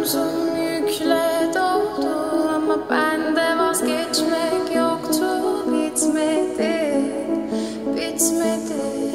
Omzum yükle doldu ama bende vazgeçmek yoktu. Bitmedi, bitmedi.